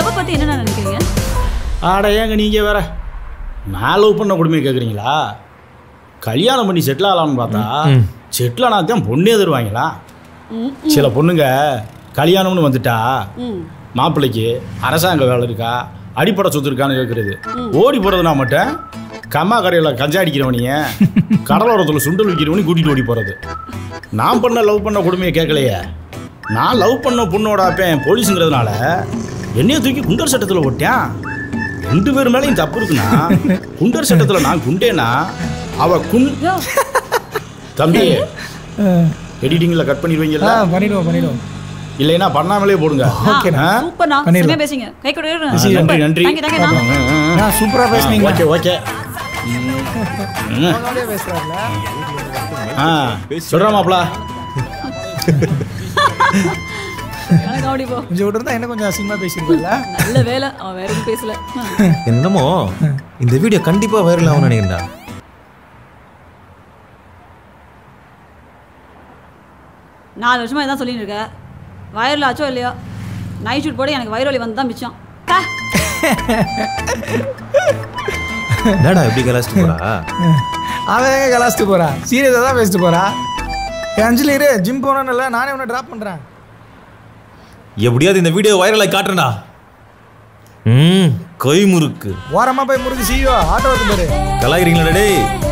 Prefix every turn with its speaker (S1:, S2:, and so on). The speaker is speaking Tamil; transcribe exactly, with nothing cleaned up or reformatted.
S1: லவ் பத்தி என்ன நினைக்கிறீங்க?
S2: ஆட ஏங்க நீங்கள் வேற நான் லவ் பண்ண கொடுமையை கேட்குறீங்களா? கல்யாணம் பண்ணி செட்டில் ஆகலாம்னு பார்த்தா செட்டில் ஆனால் தான் பொண்ணே தருவாங்களா? சில பொண்ணுங்க கல்யாணம்னு வந்துட்டா மாப்பிள்ளைக்கு அரசாங்க வேலை இருக்கா, அடிப்படை சொத்து இருக்கான்னு கேட்குறது. ஓடி போகிறதுனா மட்டும் கம்மா கரையில் கஞ்சா அடிக்கிறவனையே கடலோரத்தில் சுண்டல் விற்கிறவனையும் கூட்டிகிட்டு ஓடி போகிறது. நான் பண்ண லவ் பண்ண கொடுமையை கேட்கலையே. நான் லவ் பண்ண பொண்ணோட அப்பேன் போலீஸுங்கிறதுனால என்னைய தூக்கி குண்டர் சட்டத்தில் ஓட்டேன். ரெண்டு பேர் மேலேயும் தப்பு இருக்குன்னா குண்டர் சட்டத்தில் நான் குண்டேனா அவ குண் தம்பி எடிட்டிங்கில் கட் பண்ணிடுவீங்களா?
S3: பண்ணிடுவோம் பண்ணிடுவோம்
S2: இல்லைன்னா பண்ணாமலே போடுங்க. நன்றி நன்றி.
S3: சூப்பரா பேசுனீங்க.
S2: Okay okay. ஆ சொல்கிறேன் மாப்பிள.
S3: கொஞ்சம் விட்டுருந்தா என்ன கொஞ்சம் அசிங்கமா பேசிருக்கல.
S1: நல்ல வேலை அவன் வேற எதுவும் பேசல.
S4: என்னமோ இந்த வீடியோ கண்டிப்பா வைரல் ஆகும்னு நினைக்கிறேன்டா.
S1: நாலு வருஷமா இதான் சொல்லிட்டு இருக்க. வைரல் ஆச்சோ இல்லையோ நைட் ஷூட் போட எனக்கு வைரல் வந்து தான் மிச்சம்.
S4: என்னடா எப்படி கலாச்சிட்டு போறா?
S3: அவன் எங்க கலாச்சிட்டு போறா? சீரியஸா தான் பேசிட்டு போறா. அஞ்சலி இரு, ஜிம் போனான்ல, நானே உன்னை டிராப் பண்றேன்.
S4: எப்படியாவது இந்த வீடியோ வைரல் ஆகி காட்டுறேன்டா. ம் கை முறுக்கு
S3: ஓரமா போய் முறுக்கு சீயோ ஆட்டோ வந்து பாரு.
S4: கலாய்க்கிறீங்களா டேய்?